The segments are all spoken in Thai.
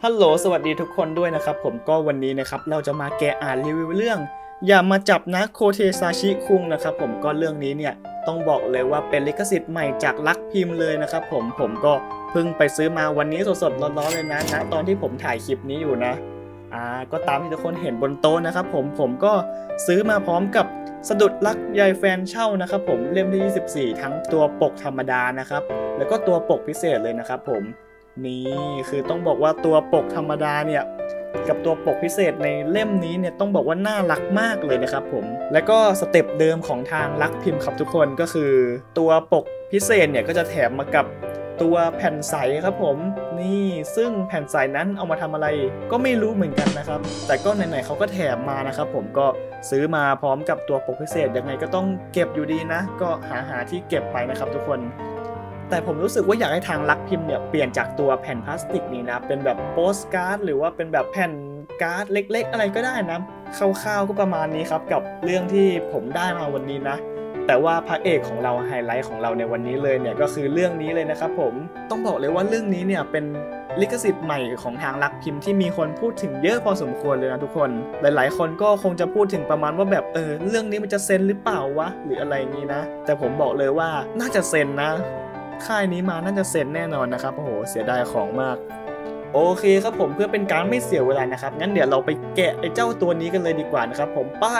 ฮัลโหลสวัสดีทุกคนด้วยนะครับผมก็วันนี้นะครับเราจะมาแกะอ่านรีวิวเรื่องอย่ามาจับนะโคเทซาชิคุงนะครับผมก็เรื่องนี้เนี่ยต้องบอกเลยว่าเป็นลิขสิทธิ์ใหม่จากลักพิมพ์เลยนะครับผมก็เพิ่งไปซื้อมาวันนี้สดๆร้อนๆเลยนะตอนที่ผมถ่ายคลิปนี้อยู่นะก็ตามที่ทุกคนเห็นบนโต๊ะนะครับผมก็ซื้อมาพร้อมกับสะดุดรักยายแฟนเช่านะครับผมเล่มที่24ทั้งตัวปกธรรมดานะครับแล้วก็ตัวปกพิเศษเลยนะครับผมนี่คือต้องบอกว่าตัวปกธรรมดาเนี่ยกับตัวปกพิเศษในเล่มนี้เนี่ยต้องบอกว่าน่ารักมากเลยนะครับผมและก็สเต็ปเดิมของทางลักพิมพ์ครับทุกคนก็คือตัวปกพิเศษเนี่ยก็จะแถมมากับตัวแผ่นใสครับผมนี่ซึ่งแผ่นใสนั้นเอามาทำอะไรก็ไม่รู้เหมือนกันนะครับแต่ก็ไหนๆเขาก็แถมมานะครับผมก็ซื้อมาพร้อมกับตัวปกพิเศษยังไงก็ต้องเก็บอยู่ดีนะก็หาที่เก็บไปนะครับทุกคนแต่ผมรู้สึกว่าอยากให้ทางลักพิมพ์เนี่ยเปลี่ยนจากตัวแผ่นพลาสติกนี้นะเป็นแบบโปสการ์ดหรือว่าเป็นแบบแผ่นการ์ดเล็กๆอะไรก็ได้นะคร่าวๆก็ประมาณนี้ครับกับเรื่องที่ผมได้มาวันนี้นะแต่ว่าพระเอกของเราไฮไลท์ของเราในวันนี้เลยเนี่ยก็คือเรื่องนี้เลยนะครับผมต้องบอกเลยว่าเรื่องนี้เนี่ยเป็นลิขสิทธิ์ใหม่ของทางลักพิมพ์ที่มีคนพูดถึงเยอะพอสมควรเลยนะทุกคนหลายๆคนก็คงจะพูดถึงประมาณว่าแบบเรื่องนี้มันจะเซ็นหรือเปล่าวะหรืออะไรงี้นะแต่ผมบอกเลยว่าน่าจะเซ็นนะค่ายนี้มาน่าจะเซ็นแน่นอนนะครับโอ้โหเสียดายของมากโอเคครับผมเพื่อเป็นการไม่เสียเวลานะครับงั้นเดี๋ยวเราไปแกะไอ้เจ้าตัวนี้กันเลยดีกว่านะครับผมไป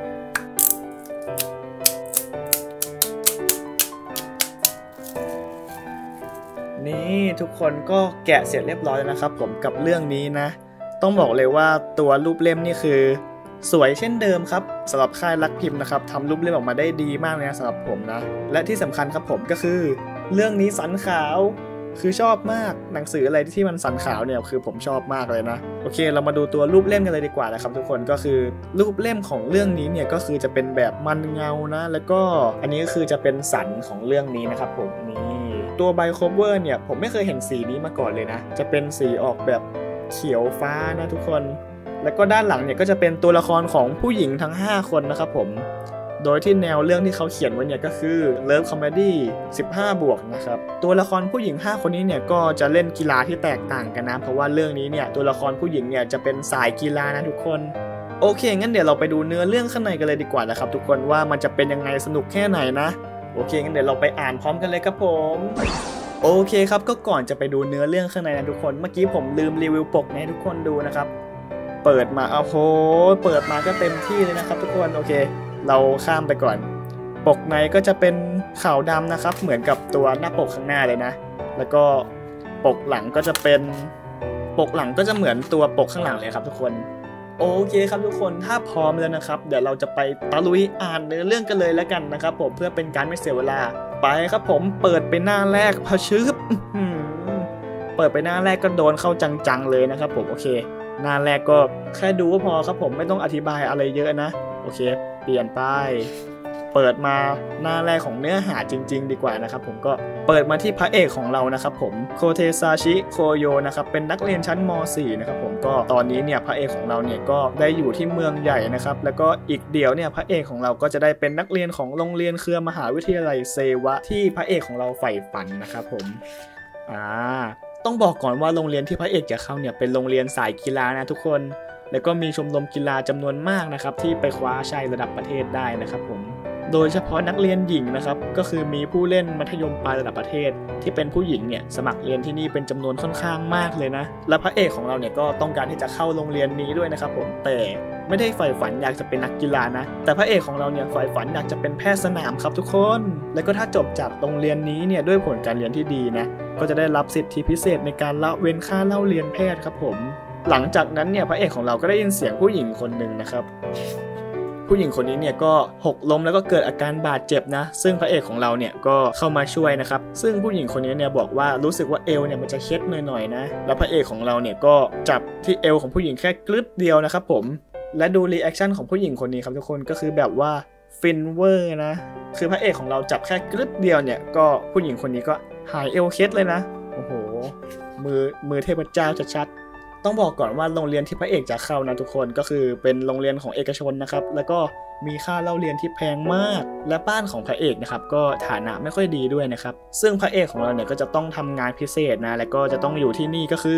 นี่ทุกคนก็แกะเสร็จเรียบร้อยแล้วนะครับผมกับเรื่องนี้นะต้องบอกเลยว่าตัวรูปเล่มนี่คือสวยเช่นเดิมครับสำหรับค่ายลักพิมพ์นะครับทำรูปเล่มออกมาได้ดีมากเลยนะสำหรับผมนะและที่สำคัญครับผมก็คือเรื่องนี้สันขาวคือชอบมากหนังสืออะไรที่มันสันขาวเนี่ยคือผมชอบมากเลยนะโอเคเรามาดูตัวรูปเล่มกันเลยดีกว่านะครับทุกคนก็คือรูปเล่มของเรื่องนี้เนี่ยก็คือจะเป็นแบบมันเงานะแล้วก็อันนี้ก็คือจะเป็นสันของเรื่องนี้นะครับผมนี่ตัวไบโคเวอร์เนี่ยผมไม่เคยเห็นสีนี้มาก่อนเลยนะจะเป็นสีออกแบบเขียวฟ้านะทุกคนแล้วก็ด้านหลังเนี่ยก็จะเป็นตัวละครของผู้หญิงทั้ง5คนนะครับผมโดยที่แนวเรื่องที่เขาเขียนไว้เนี่ยก็คือเลิฟคอมเมดี้15 บวกนะครับตัวละครผู้หญิง5คนนี้เนี่ยก็จะเล่นกีฬาที่แตกต่างกันนะเพราะว่าเรื่องนี้เนี่ยตัวละครผู้หญิงเนี่ยจะเป็นสายกีฬานะทุกคนโอเคงั้นเดี๋ยวเราไปดูเนื้อเรื่องข้างในกันเลยดีกว่านะครับทุกคนว่ามันจะเป็นยังไงสนุกแค่ไหนนะโอเคงั้นเดี๋ยวเราไปอ่านพร้อมกันเลยครับผมโอเคครับก็ก่อนจะไปดูเนื้อเรื่องข้างในนะทุกคนเมื่อกี้ผมลืมรีวิวปกให้ทุกคนดูนะครับเปิดมาโอ้โหเปิดมาก็เต็มที่เลยนะครับทุกคนโอเคเราข้ามไปก่อนปกในก็จะเป็นขาวดำนะครับเหมือนกับตัวหน้าปกข้างหน้าเลยนะแล้วก็ปกหลังก็จะเป็นปกหลังก็จะเหมือนตัวปกข้างหลังเลยครับทุกคนโอเคครับทุกคนถ้าพร้อมแล้วนะครับเดี๋ยวเราจะไปตะลุยอ่านเนื้อเรื่องกันเลยแล้วกันนะครับผมเพื่อเป็นการไม่เสียเวลาไปครับผมเปิดไปหน้าแรกพะชึบเปิดไปหน้าแรกก็โดนเข้าจังๆเลยนะครับผมโอเคหน้าแรกก็แค่ดูก็พอครับผมไม่ต้องอธิบายอะไรเยอะนะโอเคเปลี่ยนไปเปิดมาหน้าแรกของเนื้อหาจริงๆดีกว่านะครับผมก็เปิดมาที่พระเอกของเรานะครับผมโคเทซาชิโคโยนะครับเป็นนักเรียนชั้นม .4 นะครับผมก็ตอนนี้เนี่ยพระเอกของเราเนี่ยก็ได้อยู่ที่เมืองใหญ่นะครับแล้วก็อีกเดี๋ยวเนี่ยพระเอกของเราก็จะได้เป็นนักเรียนของโรงเรียนเครือมหาวิทยาลัยเซวะที่พระเอกของเราใฝ่ฝันนะครับผมต้องบอกก่อนว่าโรงเรียนที่พระเอกจะเข้าเนี่ยเป็นโรงเรียนสายกีฬานะทุกคนแล้วก็มีชมรมกีฬาจำนวนมากนะครับที่ไปคว้าชัยระดับประเทศได้นะครับผมโดยเฉพาะนักเรียนหญิงนะครับก็คือมีผู้เล่นมัธยมปลายระดับประเทศที่เป็นผู้หญิงเนี่ยสมัครเรียนที่นี่เป็นจำนวนค่อนข้างมากเลยนะและพระเอกของเราเนี่ยก็ต้องการที่จะเข้าโรงเรียนนี้ด้วยนะครับผมแต่ไม่ได้ใฝ่ฝันอยากจะเป็นนักกีฬานะแต่พระเอกของเราเนี่ยใฝ่ฝันอยากจะเป็นแพทย์สนามครับทุกคนแล้วก็ถ้าจบจากโรงเรียนนี้เนี่ยด้วยผลการเรียนที่ดีนะก็จะได้รับสิทธิพิเศษในการละเว้นค่าเล่าเรียนแพทย์ครับผมหลังจากนั้นเนี่ยพระเอกของเราก็ได้ยินเสียงผู้หญิงคนหนึ่งนะครับผู้หญิงคนนี้เนี่ยก็หกล้มแล้วก็เกิดอาการบาดเจ็บนะซึ่งพระเอกของเราเนี่ยก็เข้ามาช่วยนะครับซึ่งผู้หญิงคนนี้เนี่ยบอกว่ารู้สึกว่าเอวเนี่ยมันจะเคล็ดหน่อยๆนะแล้วพระเอกของเราเนี่ยก็จับที่เอวของผู้หญิงแค่กรึ๊ดเดียวนะครับผมและดูรีแอคชั่นของผู้หญิงคนนี้ครับทุกคนก็คือแบบว่าฟินเวอร์นะคือพระเอกของเราจับแค่กรึ๊ดเดียวเนี่ยก็ผู้หญิงคนนี้ก็หายเอวเคล็ดเลยนะโอ้โหมือเทพเจ้าชัดๆต้องบอกก่อนว่าโรงเรียนที่พระเอกจะเข้านะทุกคนก็คือเป็นโรงเรียนของเอกชนนะครับแล้วก็มีค่าเล่าเรียนที่แพงมากและบ้านของพระเอกนะครับก็ฐานะไม่ค่อยดีด้วยนะครับซึ่งพระเอกของเราเนี่ยก็จะต้องทำงานพิเศษนะแล้วก็จะต้องอยู่ที่นี่ก็คือ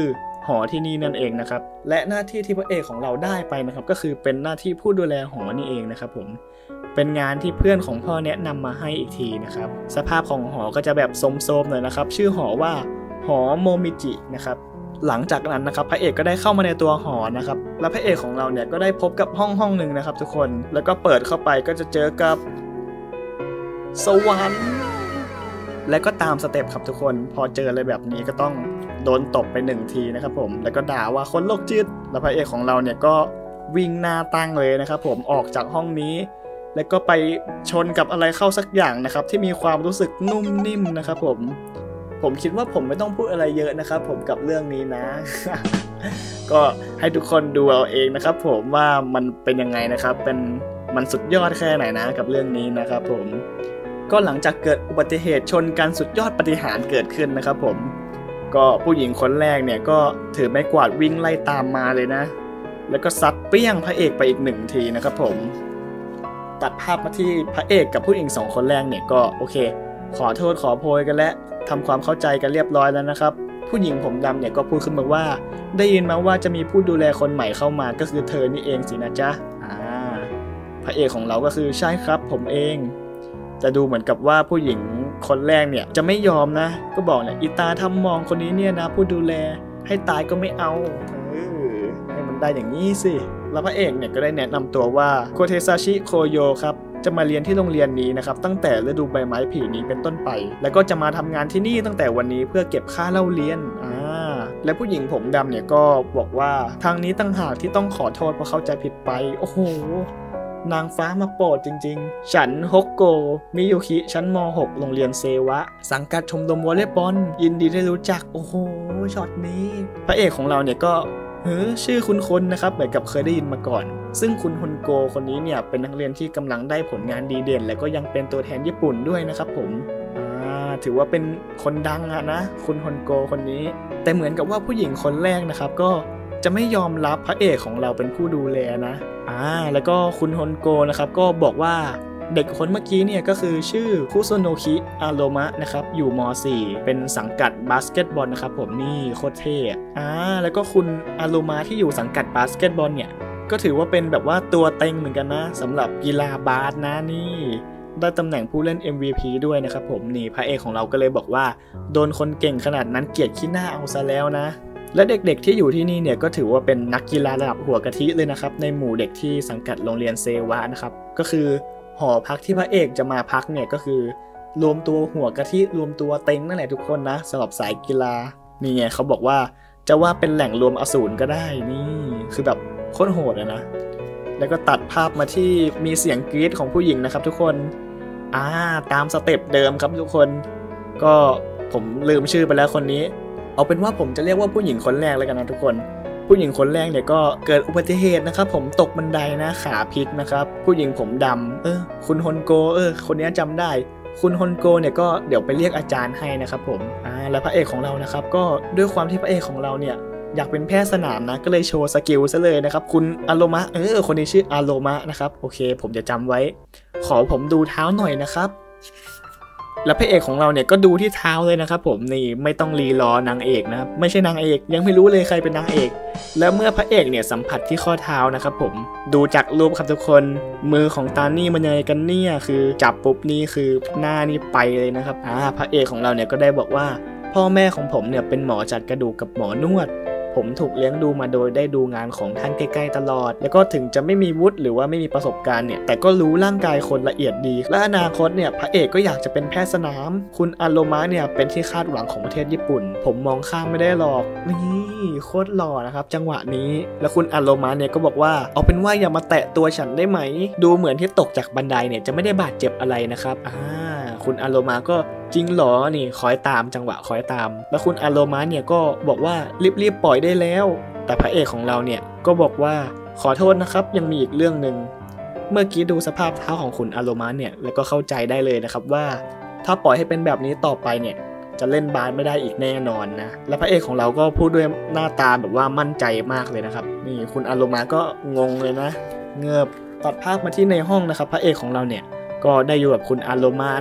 หอที่นี่นั่นเองนะครับและหน้าที่ที่พระเอกของเราได้ไปนะครับก็คือเป็นหน้าที่ผู้ดูแลหอนี่เองนะครับผมเป็นงานที่เพื่อนของพ่อแนะนำมาให้อีกทีนะครับสภาพของหอก็จะแบบโทรมๆหน่อยนะครับชื่อหอว่าหอโมมิจินะครับหลังจากนั้นนะครับพระเอกก็ได้เข้ามาในตัวหอนะครับและพระเอกของเราเนี่ยก็ได้พบกับห้องหนึ่งนะครับทุกคนแล้วก็เปิดเข้าไปก็จะเจอกับสวรรค์และก็ตามสเต็ปครับทุกคนพอเจออะไรแบบนี้ก็ต้องโดนตบไป1 ทีนะครับผมแล้วก็ด่าว่าคนโรคจิตแล้วพระเอกของเราเนี่ยก็วิ่งหน้าตั้งเลยนะครับผมออกจากห้องนี้แล้วก็ไปชนกับอะไรเข้าสักอย่างนะครับที่มีความรู้สึกนุ่มนิ่มนะครับผมคิดว่าผมไม่ต้องพูดอะไรเยอะนะครับผมกับเรื่องนี้นะ ก็ให้ทุกคนดูเอาเองนะครับผมว่ามันเป็นยังไงนะครับมันสุดยอดแค่ไหนนะกับเรื่องนี้นะครับผมก็หลังจากเกิดอุบัติเหตุชนกันสุดยอดปาฏิหาริย์เกิดขึ้นนะครับผมก็ผู้หญิงคนแรกเนี่ยก็ถือไม้กวาดวิ่งไล่ตามมาเลยนะแล้วก็ซัดเปี้ยงพระเอกไปอีก1 ทีนะครับผมตัดภาพมาที่พระเอกกับผู้หญิง2 คนแรกเนี่ยก็โอเคขอโทษขอโพยกันและทำความเข้าใจกันเรียบร้อยแล้วนะครับผู้หญิงผมดำเนี่ยก็พูดขึ้นมาว่าได้ยินมาว่าจะมีผู้ดูแลคนใหม่เข้ามาก็คือเธอนี่เองสินะจ๊ะพระเอกของเราก็คือใช่ครับผมเองจะดูเหมือนกับว่าผู้หญิงคนแรกเนี่ยจะไม่ยอมนะก็บอกเนี่ยอีตาทำมองคนนี้เนี่ยนะผู้ดูแลให้ตายก็ไม่เอาให้มันได้อย่างนี้สิแล้วพระเอกเนี่ยก็ได้แนะนำตัวว่าโคเทซาชิโคโยครับจะมาเรียนที่โรงเรียนนี้นะครับตั้งแต่ฤดูใบไม้ผลินี้เป็นต้นไปแล้วก็จะมาทำงานที่นี่ตั้งแต่วันนี้เพื่อเก็บค่าเล่าเรียนและผู้หญิงผมดำเนี่ยก็บอกว่าทางนี้ต่างหากที่ต้องขอโทษเพราะเข้าใจผิดไปโอ้โหนางฟ้ามาโปรดจริงๆฉันฮกโกมิยุคิชั้นม.6 โรงเรียนเซวะสังกัดชมรมวอลเลย์บอลยินดีได้รู้จักโอ้โหช็อตนี้พระเอกของเราเนี่ยก็ชื่อคุ้นๆนะครับเหมือนกับเคยได้ยินมาก่อนซึ่งคุณฮอนโกคนนี้เนี่ยเป็นนักเรียนที่กำลังได้ผลงานดีเด่นและก็ยังเป็นตัวแทนญี่ปุ่นด้วยนะครับผมถือว่าเป็นคนดังนะคุณฮอนโกคนนี้แต่เหมือนกับว่าผู้หญิงคนแรกนะครับก็จะไม่ยอมรับพระเอกของเราเป็นผู้ดูแลนะแล้วก็คุณฮอนโกนะครับก็บอกว่าเด็กคนเมื่อกี้เนี่ยก็คือชื่อคุโซโนคิอาโรมะนะครับอยู่ม.4 เป็นสังกัดบาสเกตบอลนะครับผมนี่โคตรเท่แล้วก็คุณอาโรมะที่อยู่สังกัดบาสเกตบอลเนี่ยก็ถือว่าเป็นแบบว่าตัวเต็งเหมือนกันนะสำหรับกีฬาบาสนะนี่ได้ตำแหน่งผู้เล่น MVP ด้วยนะครับผมนี่พระเอกของเราก็เลยบอกว่าโดนคนเก่งขนาดนั้นเกลียดขี้หน้าเอาซะแล้วนะและเด็กๆที่อยู่ที่นี่เนี่ยก็ถือว่าเป็นนักกีฬาระดับหัวกะทิเลยนะครับในหมู่เด็กที่สังกัดโรงเรียนเซวะนะครับก็คือหอพักที่พระเอกจะมาพักเนี่ยก็คือรวมตัวหัวกะทิรวมตัวเต็งนั่นแหละทุกคนนะสำหรับสายกีฬานี่ไงเขาบอกว่าจะว่าเป็นแหล่งรวมอสูรก็ได้นี่คือแบบโคตรโหดเลยนะแล้วก็ตัดภาพมาที่มีเสียงกรี๊ดของผู้หญิงนะครับทุกคนตามสเต็ปเดิมครับทุกคนก็ผมลืมชื่อไปแล้วคนนี้เอาเป็นว่าผมจะเรียกว่าผู้หญิงคนแรกแล้วกันนะทุกคนผู้หญิงคนแรกเนี่ยก็เกิดอุบัติเหตุนะครับผมตกบันไดนะขาพลิกนะครับผู้หญิงผมดำคุณฮอนโกคนนี้จำได้คุณฮอนโกเนี่ยก็เดี๋ยวไปเรียกอาจารย์ให้นะครับผมแล้วพระเอกของเรานะครับก็ด้วยความที่พระเอกของเราเนี่ยอยากเป็นแพทย์สนามนะก็เลยโชว์สกิลซะเลยนะครับคุณอาโรมะคนนี้ชื่ออาโรมะนะครับโอเคผมจะจำไว้ขอผมดูเท้าหน่อยนะครับแล้วพระเอกของเราเนี่ยก็ดูที่เท้าเลยนะครับผมนี่ไม่ต้องรีรอนางเอกนะครับไม่ใช่นางเอกยังไม่รู้เลยใครเป็นนางเอกแล้วเมื่อพระเอกเนี่ยสัมผัสที่ข้อเท้านะครับผมดูจากรูปครับทุกคนมือของตานี่มันยังไงกันเนี่ยคือจับปุ๊บนี่คือหน้านี่ไปเลยนะครับพระเอกของเราเนี่ยก็ได้บอกว่าพ่อแม่ของผมเนี่ยเป็นหมอจัดกระดูกกับหมอนวดผมถูกเลี้ยงดูมาโดยได้ดูงานของท่านใกล้ๆตลอดแล้วก็ถึงจะไม่มีวุฒิหรือว่าไม่มีประสบการณ์เนี่ยแต่ก็รู้ร่างกายคนละเอียดดีและอนาคตเนี่ยพระเอกก็อยากจะเป็นแพทย์สนามคุณอาโรมะเนี่ยเป็นที่คาดหวังของประเทศญี่ปุ่นผมมองข้ามไม่ได้หรอกนี่โคตรหล่อนะครับจังหวะนี้แล้วคุณอาโรมะเนี่ยก็บอกว่าเอาเป็นว่าอย่ามาแตะตัวฉันได้ไหมดูเหมือนที่ตกจากบันไดเนี่ยจะไม่ได้บาดเจ็บอะไรนะครับคุณอาโรมะก็จริงหรอนี่คอยตามจังหวะคอยตามแล้วคุณอาโรมะเนี่ยก็บอกว่ารีบปล่อยได้แล้วแต่พระเอกของเราเนี่ยก็บอกว่าขอโทษนะครับยังมีอีกเรื่องนึงเมื่อกี้ดูสภาพเท้าของคุณอาโรมะเนี่ยแล้วก็เข้าใจได้เลยนะครับว่าถ้าปล่อยให้เป็นแบบนี้ต่อไปเนี่ยจะเล่นบาสไม่ได้อีกแน่นอนนะและพระเอกของเราก็พูดด้วยหน้าตาแบบว่ามั่นใจมากเลยนะครับนี่คุณอาโรมะก็งงเลยนะเงือบตัดภาพมาที่ในห้องนะครับพระเอกของเราเนี่ยก็ได้อยู่กับคุณอาโรมะนะ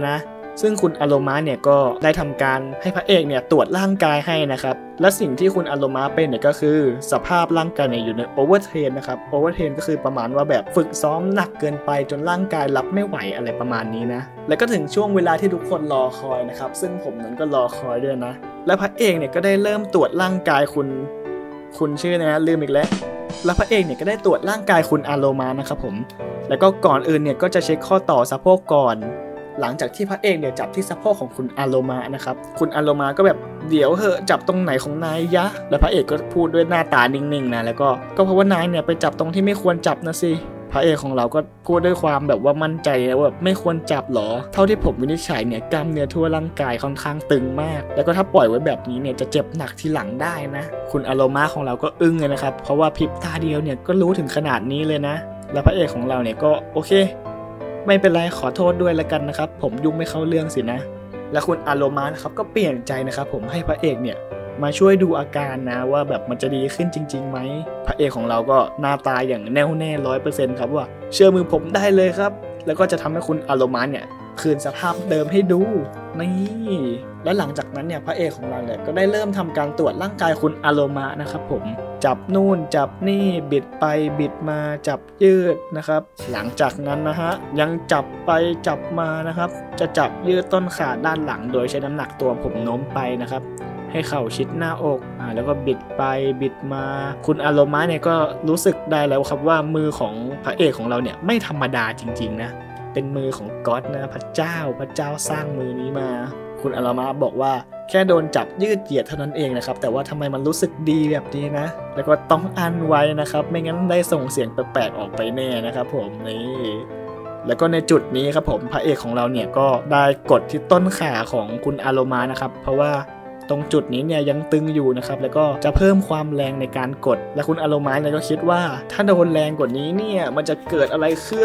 ซึ่งคุณอโลมาเนี่ยก็ได้ทำการให้พระเอกเนี่ยตรวจร่างกายให้นะครับและสิ่งที่คุณอโลมาเป็นเนี่ยก็คือสภาพร่างกายเนี่ยอยู่ในโอเวอร์เทรนนะครับโอเวอร์เทรนก็คือประมาณว่าแบบฝึกซ้อมหนักเกินไปจนร่างกายรับไม่ไหวอะไรประมาณนี้นะแล้วก็ถึงช่วงเวลาที่ทุกคนรอคอยนะครับซึ่งผมนั้นก็รอคอยด้วยนะและพระเอกเนี่ยก็ได้เริ่มตรวจร่างกายคุณชื่อนะลืมอีกแล้วพระเอกเนี่ยก็ได้ตรวจร่างกายคุณอโลมานะครับผมแล้วก็ก่อนอื่นเนี่ยก็จะเช็คข้อต่อสะโพกก่อนหลังจากที่พระเอกเนี่ยจับที่สะโพกของคุณอโลมานะครับคุณอโลมาก็แบบเดี๋ยวเหอะจับตรงไหนของนายยะแล้วพระเอกก็พูดด้วยหน้าตานิ่งๆนะแล้วก็เพราะว่านายเนี่ยไปจับตรงที่ไม่ควรจับนะสิพระเอกของเราก็พูดด้วยความแบบว่ามั่นใจนะว่าไม่ควรจับหรอเท่าที่ผมวินิจฉัยเนี่ยกล้ามเนื้อทั่วร่างกายค่อนข้างตึงมากแล้วก็ถ้าปล่อยไว้แบบนี้เนี่ยจะเจ็บหนักทีหลังได้นะคุณอโลมาของเราก็อึ้งเลยนะครับเพราะว่าพริบตาเดียวเนี่ยก็รู้ถึงขนาดนี้เลยนะแล้วพระเอกของเราเนี่ยก็โอเคไม่เป็นไรขอโทษด้วยละกันนะครับผมยุ่งไม่เข้าเรื่องสินะและคุณอโลมานะครับก็เปลี่ยนใจนะครับผมให้พระเอกเนี่ยมาช่วยดูอาการนะว่าแบบมันจะดีขึ้นจริงๆไหมพระเอกของเราก็หน้าตาอย่างแน่วแน่ 100% ครับว่าเชื่อมือผมได้เลยครับแล้วก็จะทำให้คุณอโลมาเนี่ยคืนสภาพเดิมให้ดูนี่และหลังจากนั้นเนี่ยพระเอกของเราเนี่ยก็ได้เริ่มทำการตรวจร่างกายคุณอโลมานะครับผมจับนู่นจับนี่บิดไปบิดมาจับยืดนะครับหลังจากนั้นนะฮะยังจับไปจับมานะครับจะจับยืดต้นขาด้านหลังโดยใช้น้ำหนักตัวผมโน้มไปนะครับให้เข่าชิดหน้าอกแล้วก็บิดไปบิดมาคุณอโลมาเนี่ยก็รู้สึกได้แล้วครับว่ามือของพระเอกของเราเนี่ยไม่ธรรมดาจริงๆนะเป็นมือของก็อดนะพระเจ้าสร้างมือนี้มาคุณอโลมาบอกว่าแค่โดนจับยืดเหยียดเท่านั้นเองนะครับแต่ว่าทำไมมันรู้สึกดีแบบนี้นะแล้วก็ต้องอั้นไว้นะครับไม่งั้นได้ส่งเสียงแปลกๆออกไปแน่นะครับผมนี่แล้วก็ในจุดนี้ครับผมพระเอกของเราเนี่ยก็ได้กดที่ต้นขาของคุณอโลมานะครับเพราะว่าตรงจุดนี้เนี่ยยังตึงอยู่นะครับแล้วก็จะเพิ่มความแรงในการกดและคุณอโลมาเนี่ยก็คิดว่าถ้าโดนแรงกว่านี้เนี่ยมันจะเกิดอะไรขึ้น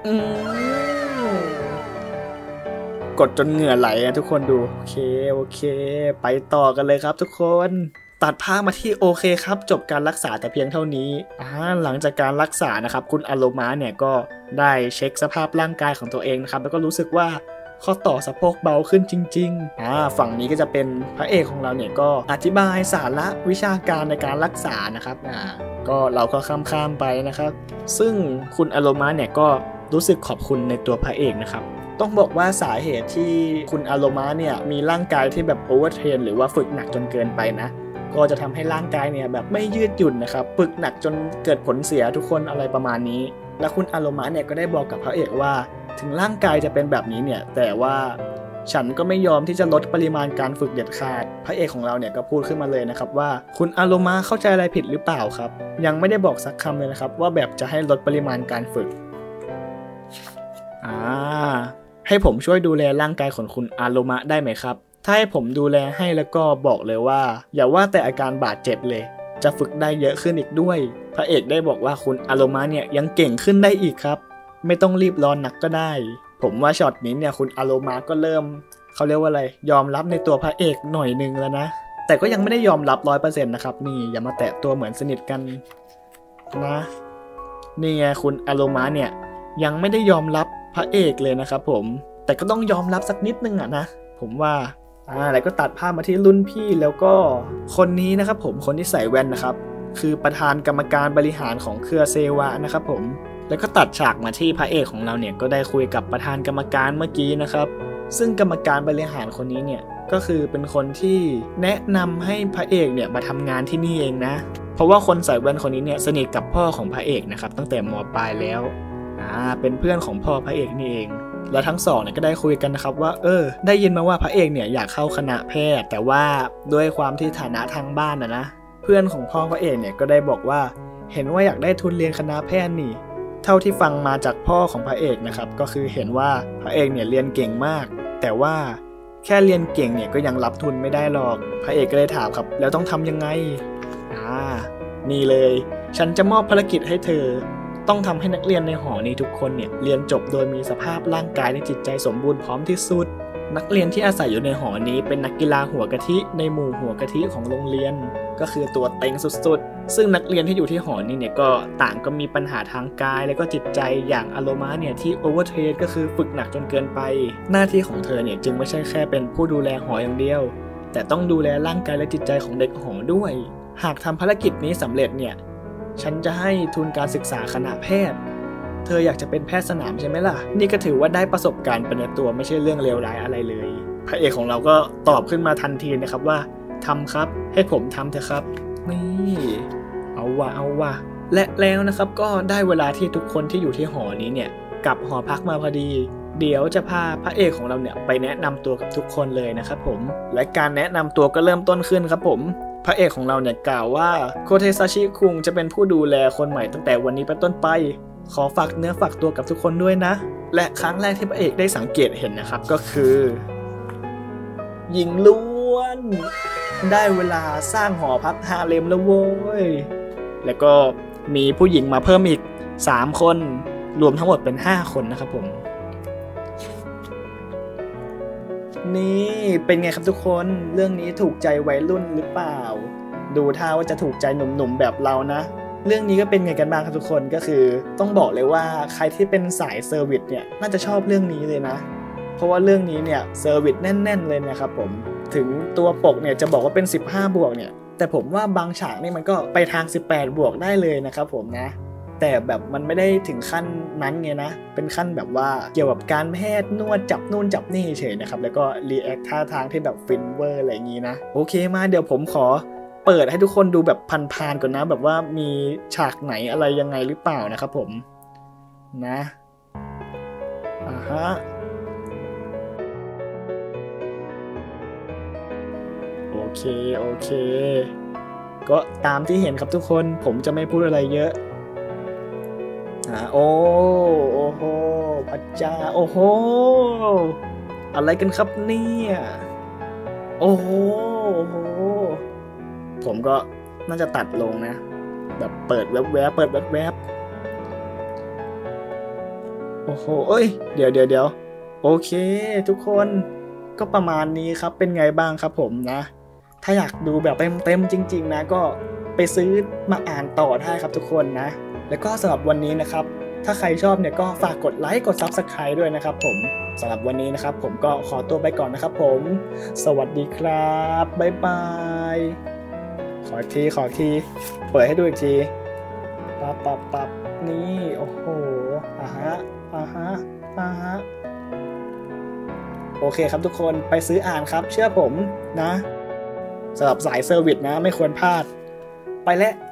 กดจนเหงื่อไหลนะทุกคนดูโอเคไปต่อกันเลยครับทุกคนตัดภาพมาที่โอเคครับจบการรักษาแต่เพียงเท่านี้หลังจากการรักษานะครับคุณอโลมาเนี่ยก็ได้เช็คสภาพร่างกายของตัวเองนะครับแล้วก็รู้สึกว่าข้อต่อสะโพกเบาขึ้นจริงๆฝั่งนี้ก็จะเป็นพระเอกของเราเนี่ยก็อธิบายสาระวิชาการในการรักษานะครับก็เราก็ข้ามไปนะครับซึ่งคุณอโลมาเนี่ยก็รู้สึกขอบคุณในตัวพระเอกนะครับต้องบอกว่าสาเหตุที่คุณอโลมาเนี่ยมีร่างกายที่แบบโอเวอร์เทรนหรือว่าฝึกหนักจนเกินไปนะก็จะทำให้ร่างกายเนี่ยแบบไม่ยืดหยุ่นนะครับฝึกหนักจนเกิดผลเสียทุกคนอะไรประมาณนี้และคุณอโลมาเนี่ยก็ได้บอกกับพระเอกว่าถึงร่างกายจะเป็นแบบนี้เนี่ยแต่ว่าฉันก็ไม่ยอมที่จะลดปริมาณการฝึกเด็ดขาดพระเอกของเราเนี่ยก็พูดขึ้นมาเลยนะครับว่าคุณอโลมาเข้าใจอะไรผิดหรือเปล่าครับยังไม่ได้บอกสักคำเลยนะครับว่าแบบจะให้ลดปริมาณการฝึกให้ผมช่วยดูแลร่างกายของคุณอโลมาได้ไหมครับถ้าให้ผมดูแลให้แล้วก็บอกเลยว่าอย่าว่าแต่อาการบาดเจ็บเลยจะฝึกได้เยอะขึ้นอีกด้วยพระเอกได้บอกว่าคุณอโลมาเนี่ยยังเก่งขึ้นได้อีกครับไม่ต้องรีบร้อนนักก็ได้ผมว่าช็อตนี้เนี่ยคุณอโลมาก็เริ่มเขาเรียกว่าอะไรยอมรับในตัวพระเอกหน่อยนึงแล้วนะแต่ก็ยังไม่ได้ยอมรับ 100% นะครับนี่อย่ามาแตะตัวเหมือนสนิทกันนะนี่ไงคุณอโลมาเนี่ยยังไม่ได้ยอมรับพระเอกเลยนะครับผมแต่ก็ต้องยอมรับสักนิดนึงนะผมว่าแล้วก็ตัดภาพมาที่รุ่นพี่แล้วก็คนนี้นะครับผมคนที่ใส่แว่นนะครับคือประธานกรรมการบริหารของเครือเซวะนะครับผมแล้วก็ตัดฉากมาที่พระเอกของเราเนี่ยก็ได้คุยกับประธานกรรมการเมื่อกี้นะครับซึ่งกรรมการบริหารคนนี้เนี่ยก็คือเป็นคนที่แนะนำให้พระเอกเนี่ยมาทำงานที่นี่เองนะเพราะว่าคนใส่แว่นคนนี้เนี่ยสนิทกับพ่อของพระเอกนะครับตั้งแต่ม.ปลายแล้วเป็นเพื่อนของพ่อพระเอกนี่เองและทั้งสองเนี่ยก็ได้คุยกันนะครับว่าได้ยินมาว่าพระเอกเนี่ยอยากเข้าคณะแพทย์แต่ว่าด้วยความที่ฐานะทางบ้านนะเพื่อนของพ่อพระเอกเนี่ยก็ได้บอกว่าเห็นว่าอยากได้ทุนเรียนคณะแพทย์นี่เท่าที่ฟังมาจากพ่อของพระเอกนะครับก็คือเห็นว่าพระเอกเนี่ยเรียนเก่งมากแต่ว่าแค่เรียนเก่งเนี่ยก็ยังรับทุนไม่ได้หรอกพระเอกก็เลยถามครับแล้วต้องทำยังไงนี่เลยฉันจะมอบภารกิจให้เธอต้องทำให้นักเรียนในหอนี้ทุกคนเนี่ยเรียนจบโดยมีสภาพร่างกายและจิตใจสมบูรณ์พร้อมที่สุดนักเรียนที่อาศัยอยู่ในหอนี้เป็นนักกีฬาหัวกะทิในหมู่หัวกะทิของโรงเรียนก็คือตัวเต็งสุดๆซึ่งนักเรียนที่อยู่ที่หอนี้เนี่ยก็ต่างก็มีปัญหาทางกายและก็จิตใจอย่างอโลมาเนี่ยที่โอเวอร์เทรนก็คือฝึกหนักจนเกินไปหน้าที่ของเธอเนี่ยจึงไม่ใช่แค่เป็นผู้ดูแลหออย่างเดียวแต่ต้องดูแลร่างกายและจิตใจของเด็กหอด้วยหากทำภารกิจนี้สำเร็จเนี่ยฉันจะให้ทุนการศึกษาคณะแพทย์เธออยากจะเป็นแพทย์สนามใช่ไหมล่ะนี่ก็ถือว่าได้ประสบการณ์เป็นในตัวไม่ใช่เรื่องเลวร้ายอะไรเลยพระเอกของเราก็ตอบขึ้นมาทันทีนะครับว่าทำครับให้ผมทำเถอะครับนี่เอาว่ะและแล้วนะครับก็ได้เวลาที่ทุกคนที่อยู่ที่หอนี้เนี่ยกลับหอพักมาพอดีเดี๋ยวจะพาพระเอกของเราเนี่ยไปแนะนำตัวกับทุกคนเลยนะครับผมและการแนะนำตัวก็เริ่มต้นขึ้นครับผมพระเอกของเราเนี่ยกล่าวว่าโคเทซาชิคุงจะเป็นผู้ดูแลคนใหม่ตั้งแต่วันนี้เป็นต้นไปขอฝากเนื้อฝากตัวกับทุกคนด้วยนะและครั้งแรกที่พระเอกได้สังเกตเห็นนะครับก็คือหญิงล้วนได้เวลาสร้างหอพักฮาเลมแล้วโว้ยแล้วก็มีผู้หญิงมาเพิ่มอีก3คนรวมทั้งหมดเป็น5คนนะครับผมนี่เป็นไงครับทุกคนเรื่องนี้ถูกใจวัยรุ่นหรือเปล่าดูท่าว่าจะถูกใจหนุ่มๆแบบเรานะเรื่องนี้ก็เป็นไงกันบ้างครับทุกคนก็คือต้องบอกเลยว่าใครที่เป็นสายเซอร์วิสเนี่ยน่าจะชอบเรื่องนี้เลยนะเพราะว่าเรื่องนี้เนี่ยเซอร์วิสแน่นๆเลยนะครับผมถึงตัวปกเนี่ยจะบอกว่าเป็น15 บวกเนี่ยแต่ผมว่าบางฉากนี่มันก็ไปทาง18 บวกได้เลยนะครับผมนะแต่แบบมันไม่ได้ถึงขั้นนั้นไงนะเป็นขั้นแบบว่าเกี่ยวกับการแพทย์นวดจับนู่นจับนี่เฉยนะครับแล้วก็รีแอคท่าทางที่แบบฟินเวอร์อะไรอย่างงี้นะโอเคมาเดี๋ยวผมขอเปิดให้ทุกคนดูแบบพันๆก่อนนะแบบว่ามีฉากไหนอะไรยังไงหรือเปล่านะครับผมนะฮะโอเคก็ตามที่เห็นครับทุกคนผมจะไม่พูดอะไรเยอะโอ้โหพระเจ้าโอ้โหอะไรกันครับเนี่ยโอ้โหผมก็น่าจะตัดลงนะแบบเปิดแวบโอ้โหเอ้ยเดี๋ยวโอเคทุกคนก็ประมาณนี้ครับเป็นไงบ้างครับผมนะถ้าอยากดูแบบเต็มจริงๆนะก็ไปซื้อมาอ่านต่อได้ครับทุกคนนะแล้วก็สำหรับวันนี้นะครับถ้าใครชอบเนี่ยก็ฝากกดไลค์กด Subscribe ด้วยนะครับผมสำหรับวันนี้นะครับผมก็ขอตัวไปก่อนนะครับผมสวัสดีครับบ๊ายบายขออีกทีเปิดให้ดูอีกทีปับนี่โอ้โหฮะโอเคครับทุกคนไปซื้ออ่านครับเชื่อผมนะสำหรับสายเซอร์วิสนะไม่ควรพลาดไปแล้ว